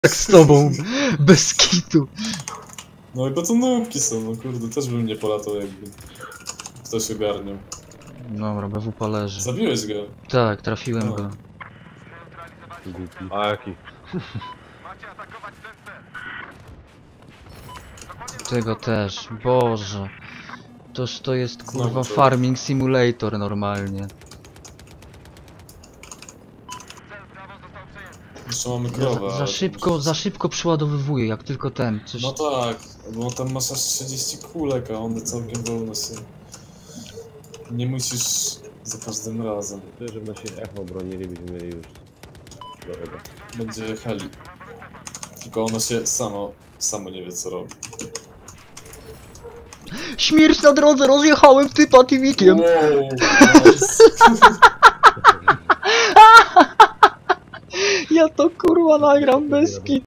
Tak z tobą, bez kitu. No i bo to nóbki są, no kurde, też bym nie polatał jakby ktoś ogarniał. Dobra, BWP leży. Zabiłeś go. Tak, trafiłem No. go. Głupi. A jaki? Tego też, Boże. Toż to jest kurwa Znowu to. farming simulator normalnie. Jeszcze mamy krowę, ale Za szybko przyładowywuje, jak tylko ten. Coś... No tak, bo tam masz aż 30 kulek, a one całkiem wolno się. Nie musisz za każdym razem. Tyle, żeby nasi echo bronili, byśmy mieli już. Dobrego. Będzie heli. Tylko ono się samo nie wie co robi. Śmierć na drodze, rozjechałem typa Tivikiem. Wow, nice. Ja to kurwa nagram bez kitu.